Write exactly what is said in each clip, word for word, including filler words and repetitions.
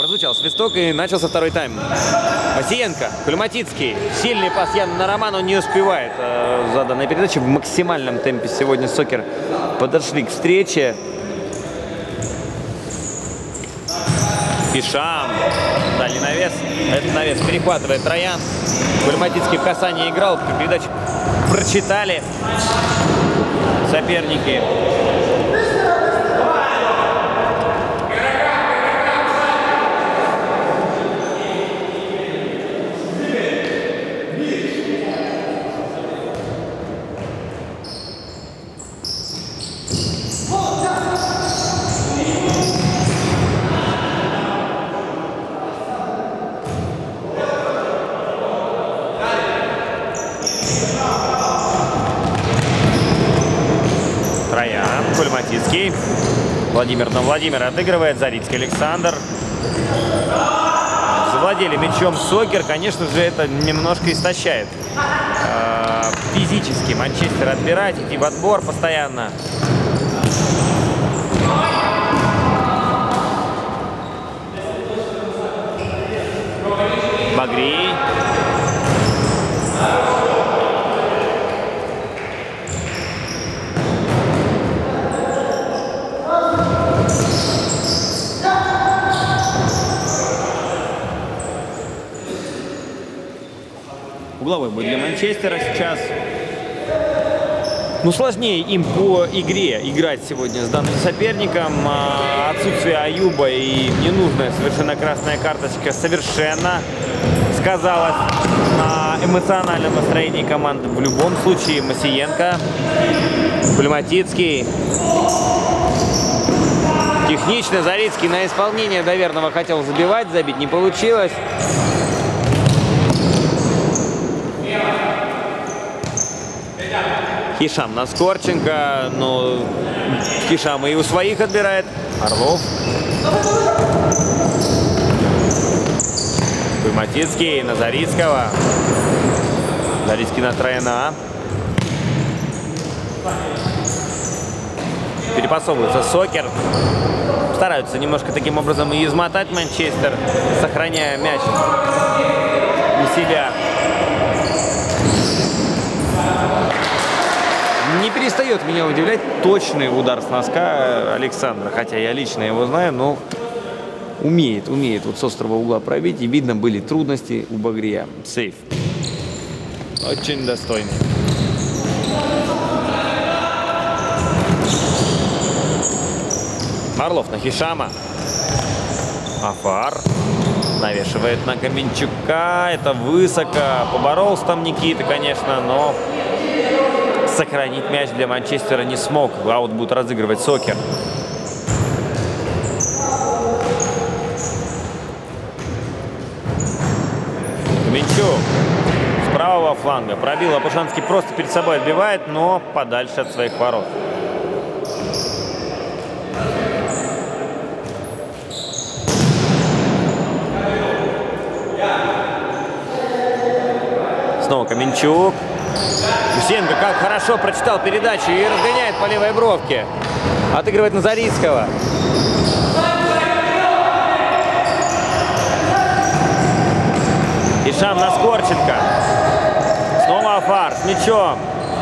прозвучал свисток и начался второй тайм. Масиенко, Кульматицкий. Сильный пас Яна на Романа, он не успевает э, за данной передачей. В максимальном темпе сегодня Сокер подошли к встрече. Хишам. Дальний навес. Этот навес перехватывает Троян. Кульматицкий в касании играл. Передачу прочитали соперники. Кульматицкий. Владимир на Владимира отыгрывает. Зарицкий Александр. Завладели мячом Сокер. Конечно же, это немножко истощает. Физически Манчестер отбирать, идти в отбор постоянно. Багрий. Угловой будет для Манчестера сейчас. Ну, сложнее им по игре играть сегодня с данным соперником. Отсутствие Аюба и ненужная совершенно красная карточка совершенно сказалось на эмоциональном настроении команды. В любом случае Масиенко, Кульматицкий. Технично Зарицкий на исполнение доверного хотел забивать, забить не получилось. Хишам на Скорченко, но Хишам и у своих отбирает. Орлов. Кульматицкий на Зарицкого. Зарицкий на Трояна. Перепасовывается Сокер. Стараются немножко таким образом и измотать Манчестер, сохраняя мяч у себя. Не перестает меня удивлять точный удар с носка Александра. Хотя я лично его знаю, но умеет, умеет вот с острого угла пробить. И видно, были трудности у Багрия. Сейф. Очень достойный. Орлов на Хишама. Афар навешивает на Каменчука. Это высоко. Поборолся там Никита, конечно, но сохранить мяч для Манчестера не смог. Аут будет разыгрывать Сокер. Каменчук с правого фланга пробил. Лопушанский просто перед собой отбивает, но подальше от своих ворот. Снова Каменчук. Гусенко как хорошо прочитал передачу и разгоняет по левой бровке. Отыгрывает на Зарицкого. Хишам на Скорченко. Снова Афар с мячом.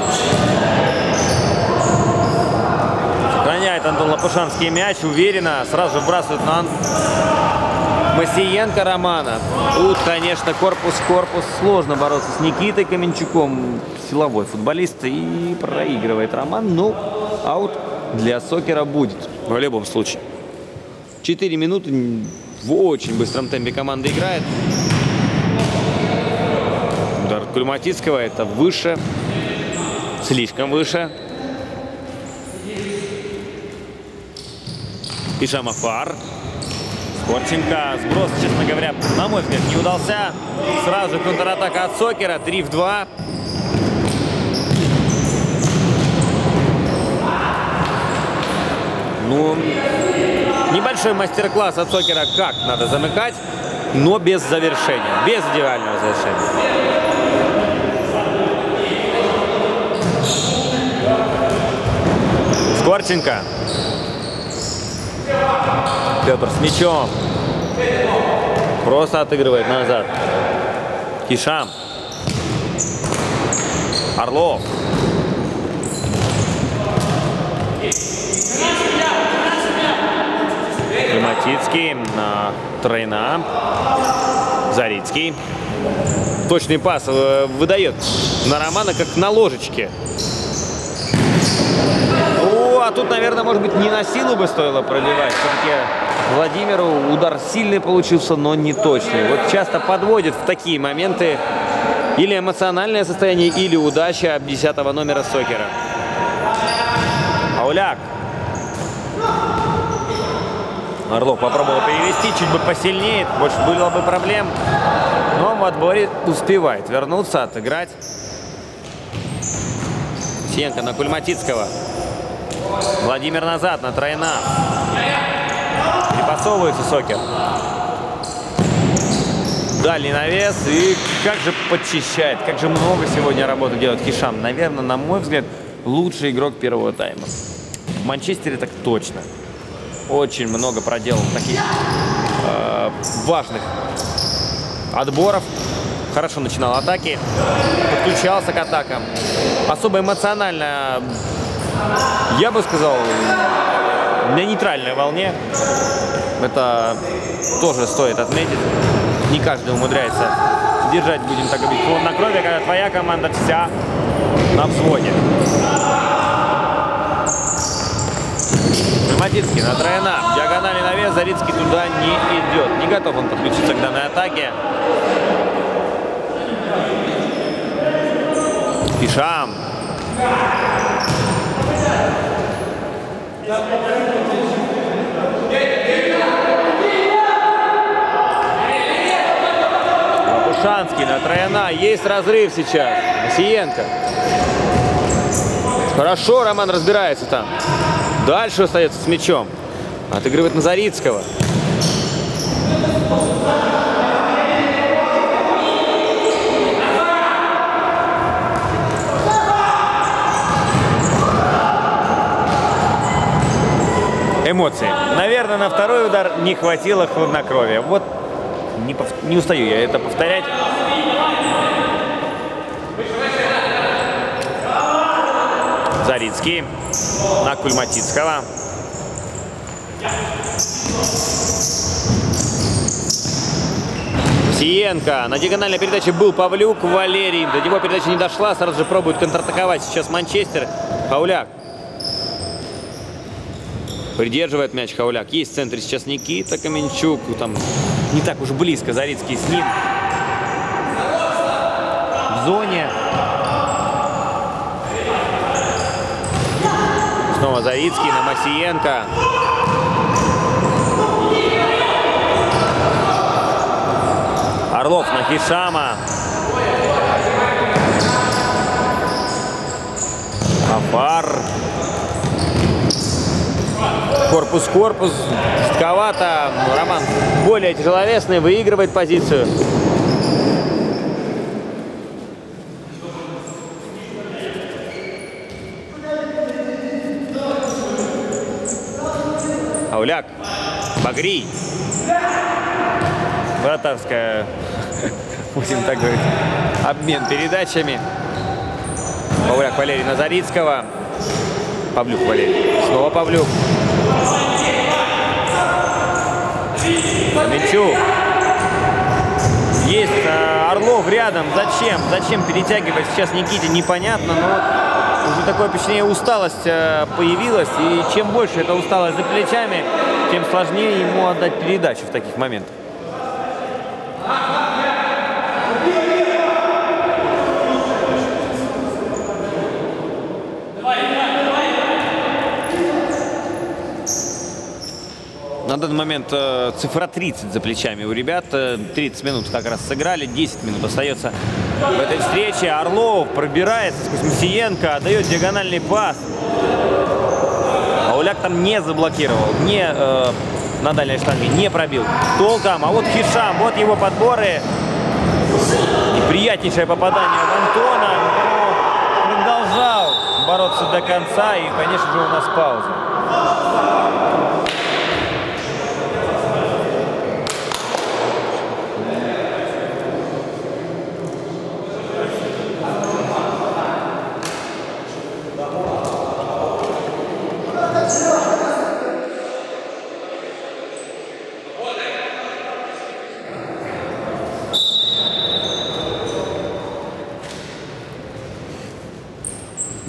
Сохраняет Антон Лопушанский мяч. Уверенно. Сразу же вбрасывает на Масиенко Романа. Тут, конечно, корпус-корпус. Сложно бороться с Никитой Каменчуком. Силовой футболист. И проигрывает Роман. Но аут для Сокера будет. В любом случае. четыре минуты. В очень быстром темпе команда играет. Удар Кульматицкого. Это выше. Слишком выше. Хишам Афар. Скорченко. Сброс, честно говоря, на мой взгляд, не удался. Сразу контратака от Сокера. три в два. Ну, небольшой мастер-класс от Сокера, как надо замыкать, но без завершения. Без идеального завершения. Скорченко. Петр с мячом. Просто отыгрывает назад. Хишам. Орлов. Климатицкий на Тройна. Зарицкий. Точный пас выдает на Романа как на ложечке. О, а тут, наверное, может быть, не на силу бы стоило пробивать. Все-таки Владимиру удар сильный получился, но не точный. Вот часто подводит в такие моменты или эмоциональное состояние, или удача десятого номера Сокера. Ауляк. Орлов попробовал перевести, чуть бы посильнее, больше было бы проблем. Но в отборе успевает вернуться, отыграть. Сенко на Кульматицкого. Владимир назад на Тройна. Припасовывается Сокер. Дальний навес. И как же подчищает, как же много сегодня работы делает Хишам. Наверное, на мой взгляд, лучший игрок первого тайма. В Манчестере так точно. Очень много проделал таких э, важных отборов. Хорошо начинал атаки, подключался к атакам. Особо эмоционально, я бы сказал, на нейтральной волне. Это тоже стоит отметить. Не каждый умудряется держать, будем так говорить, хладнокровие, когда твоя команда вся на взводе. Климатицкий на Тройна. Диагонали навес. Зарицкий туда не идет. Не готов он подключиться к данной атаке. Хишам. Лопушанский на Тройна. Есть разрыв сейчас. Масиенко. Хорошо Роман разбирается там. Дальше остается с мячом. Отыгрывает на Зарицкого. Эмоции. Наверное, на второй удар не хватило хладнокровия. Вот не, пов... не устаю я это повторять. Зарицкий на Кульматицкого. Сиенко. На диагональной передаче был Павлюк. Валерий. До него передача не дошла. Сразу же пробует контратаковать сейчас Манчестер. Хауляк. Придерживает мяч Хауляк. Есть в центре сейчас Никита Каменчук. Там не так уж близко Зарицкий с ним. В зоне. Снова Зарицкий на Масиенко. Орлов на Хишама. Афар. Корпус-корпус. Жестковато. Роман более тяжеловесный. Выигрывает позицию. Ауляк. Багри. Вратарская, будем так говорить, обмен передачами. Ауляк Валерий на Зарицкого. Павлюк Валерий. Снова Павлюк. Каменчук. Есть а, Орлов рядом. Зачем? Зачем перетягивать сейчас Никите? Непонятно, но вот уже такое впечатление, усталость а, появилась. И чем больше эта усталость за плечами, тем сложнее ему отдать передачу в таких моментах. На данный момент э, цифра тридцать за плечами у ребят. тридцать минут как раз сыграли, десять минут остается в этой встрече. Орлов пробирается сквозь Масиенко, отдает диагональный пас. Ауляк там не заблокировал, не э, на дальней штанге, не пробил толком. А вот Хишам, вот его подборы. Неприятнейшее попадание в Антона, но продолжал бороться до конца. И, конечно же, у нас пауза.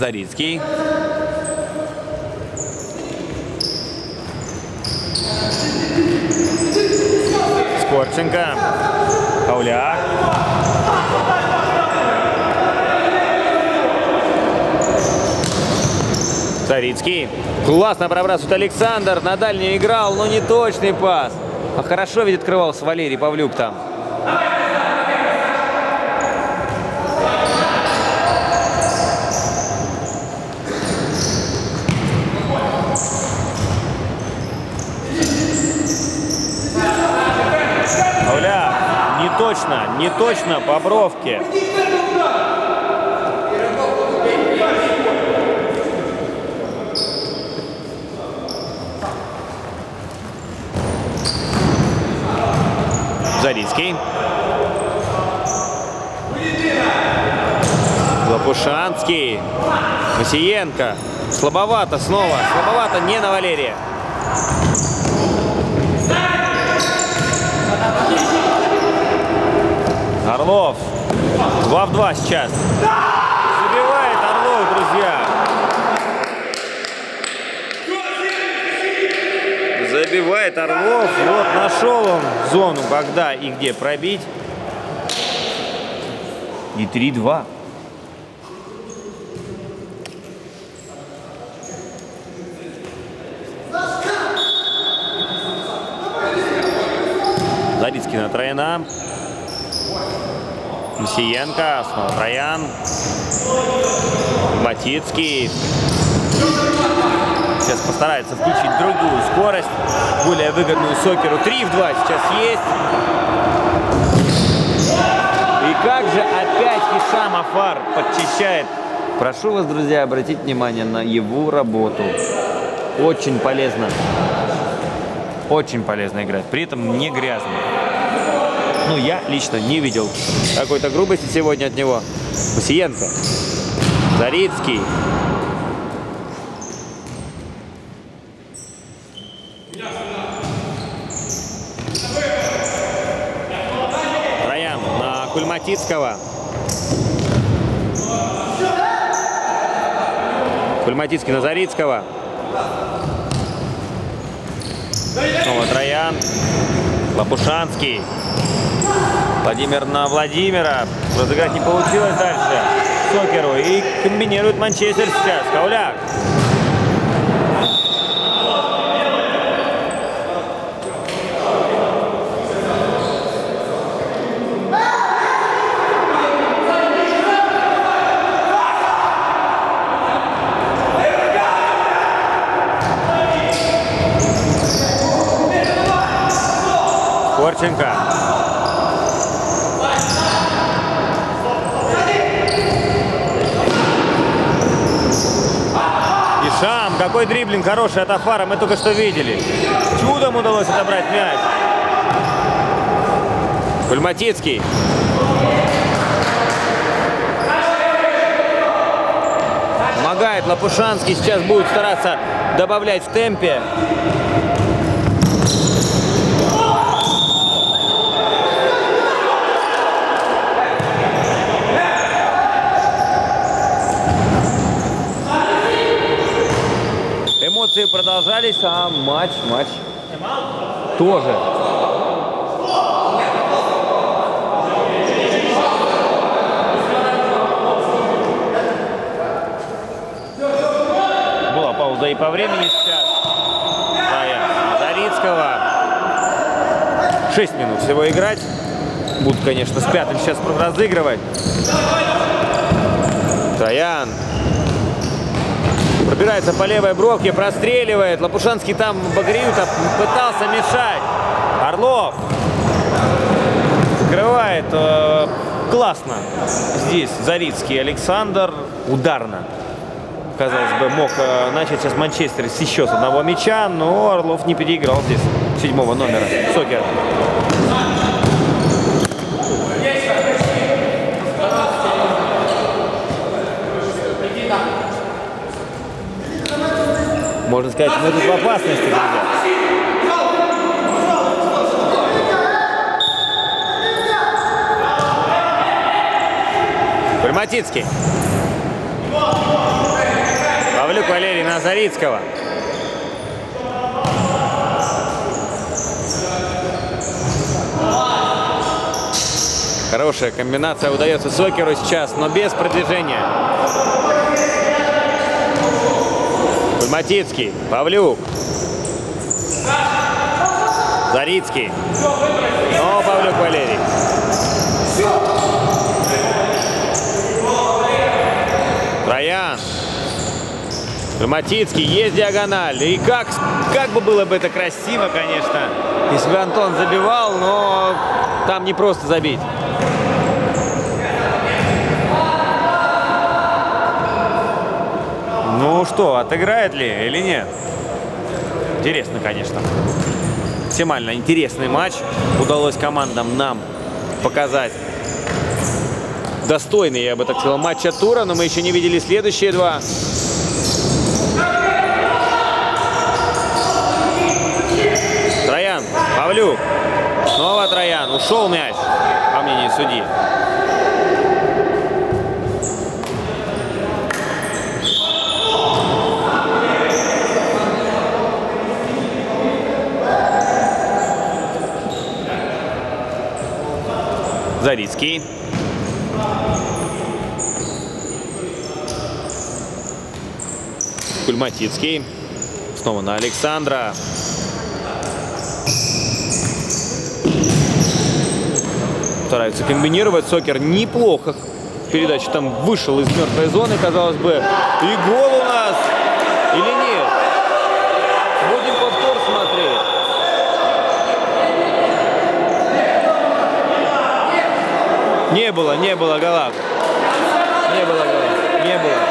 Зарицкий. Скорченко. Хауляк. Зарицкий. Классно пробрасывает Александр. На дальний играл, но не точный пас. А хорошо ведь открывался Валерий Павлюк там. Хауляк. Не точно, не точно по бровке. Зарицкий. Лопушанский. Масиенко. Слабовато снова. Слабовато не на Валерия. Орлов. два в два сейчас. Забивает Орлов, друзья. Забивает Орлов. Вот нашел он зону, когда и где пробить. И три-два. Зарицкий на Трояна. Масиенко. Снова Троян. Матицкий. Сейчас постарается включить другую скорость, более выгодную Сокеру. три в два сейчас есть. И как же опять Хишам Афар подчищает. Прошу вас, друзья, обратить внимание на его работу. Очень полезно. Очень полезно играть. При этом не грязно. Ну, я лично не видел какой-то грубости сегодня от него. Масиенко. Зарицкий. Троян на Кульматицкого. Кульматицкий на Зарицкого. Снова Троян. Лопушанский. Владимир на Владимира. Разыграть не получилось дальше Сокеру. И комбинирует Манчестер сейчас. Хауляк. Скорченко. Хишам, какой дриблинг хороший от Афара, мы только что видели. Чудом удалось отобрать мяч. Кульматицкий. Помогает Лопушанский, сейчас будет стараться добавлять в темпе. Эмоции продолжались, а матч, матч тоже. Была пауза и по времени сейчас. Зарицкого. шесть минут всего играть. Будут, конечно, с пятым сейчас разыгрывать. Троян. Пробирается по левой бровке, простреливает. Лопушанский там Багриютов пытался мешать. Орлов закрывает. Э, классно. Здесь Зарицкий Александр. Ударно. Казалось бы, мог э, начать сейчас Манчестер с еще с одного мяча, но Орлов не переиграл здесь седьмого номера. Сокер. Можно сказать, мы тут в опасности, друзья. Кульматицкий. на Зарицкого. Хорошая комбинация удается Сокеру сейчас, но без продвижения. Кульматицкий, Павлюк. Зарицкий. Снова Павлюк Валерий. Троян. Кульматицкий, есть диагональ. И как, как бы было бы это красиво, конечно, если бы Антон забивал, но там не просто забить. Ну что, отыграет ли или нет? Интересно, конечно. Максимально интересный матч. Удалось командам нам показать достойный, я бы так сказал, матча тура, но мы еще не видели следующие два. Троян, Павлюк. Снова Троян. Ушел мяч, по мнению судьи. Зарицкий. Кульматицкий. Снова на Александра. Старается комбинировать. Сокер неплохо. Передача там вышел из мертвой зоны, казалось бы. И гол у нас. Или нет? Будем повтор смотреть. Не было, не было гола. Не было гола. Не было.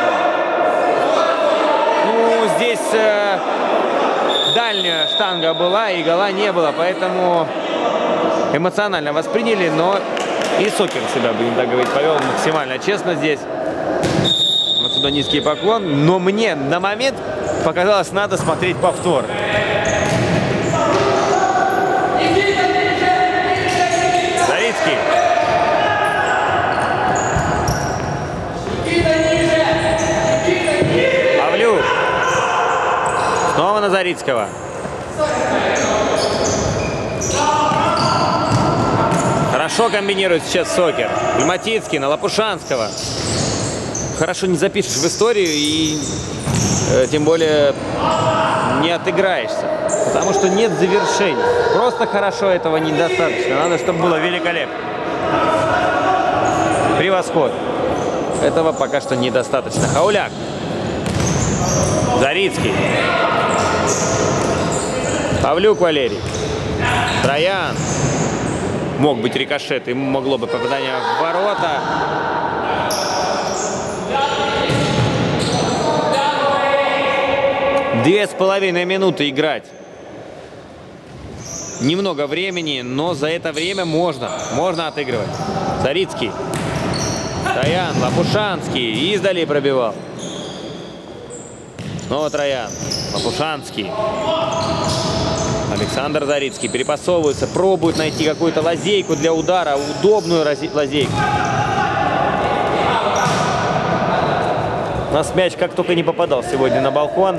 Ну, здесь э, дальняя штанга была, и гола не было. Поэтому эмоционально восприняли, но и Сокер себя, будем так говорить, повел максимально честно здесь. Отсюда низкий поклон. Но мне на момент показалось, надо смотреть повтор. Зарицкий. Павлюк. Снова на Зарицкого. Хорошо комбинирует сейчас Сокер. Кульматицкий на Лопушанского. Хорошо не запишешь в историю и э, тем более не отыграешься. Потому что нет завершения. Просто хорошо этого недостаточно. Надо, чтобы было великолепно. Превосходно. Этого пока что недостаточно. Хауляк. Зарицкий. Павлюк Валерий. Троян. Мог быть рикошет, ему могло бы попадание в ворота. Две с половиной минуты играть. Немного времени, но за это время можно. Можно отыгрывать. Зарицкий. Троян, Лопушанский. Издали пробивал. Снова Троян. Лопушанский. Александр Зарицкий перепасовывается, пробует найти какую-то лазейку для удара, удобную лазейку. У нас мяч как только не попадал сегодня на балкон.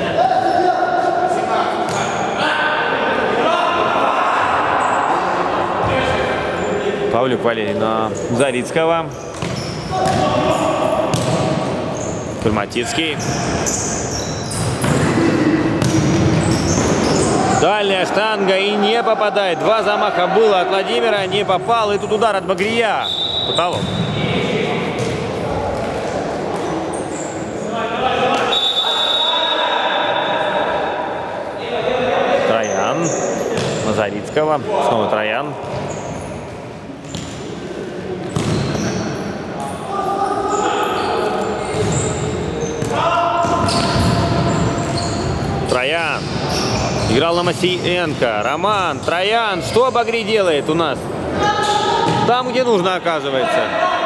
Павлюк Валерий на Зарицкого. Кульматицкий. Дальняя штанга и не попадает. Два замаха было от Владимира, не попал. И тут удар от Багрия. Потолок. Троян на Зарицкого. Снова Троян. Троян. Играл на Масиенко. Роман. Троян. Что Багри делает у нас? Там, где нужно, оказывается.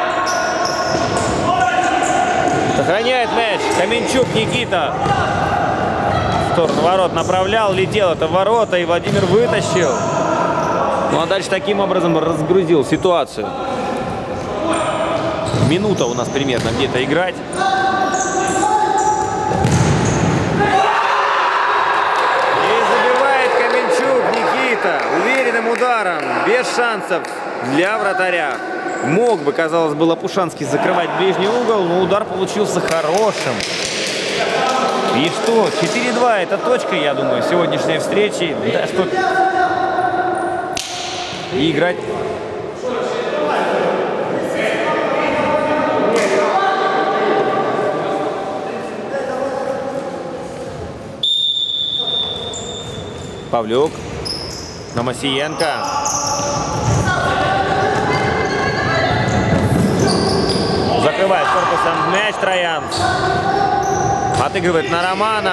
Сохраняет мяч. Каменчук Никита. В сторону ворот направлял. Летел это в ворота. И Владимир вытащил. Ну а дальше таким образом разгрузил ситуацию. Минута у нас примерно где-то играть. ударом, без шансов для вратаря. Мог бы, казалось бы, Лопушанский закрывать ближний угол, но удар получился хорошим. И что? четыре-два. Это точка, я думаю, сегодняшней встречи. Да что... И играть... Павлюк. На Масиенко. Закрывает корпусом мяч Троян. Отыгрывает на Романа.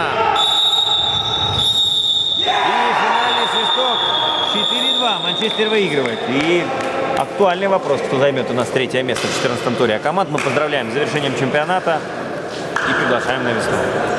И финальный свисток. четыре-два. Манчестер выигрывает. И актуальный вопрос, кто займет у нас третье место в четырнадцатом туре. А команд мы поздравляем с завершением чемпионата и приглашаем на весну.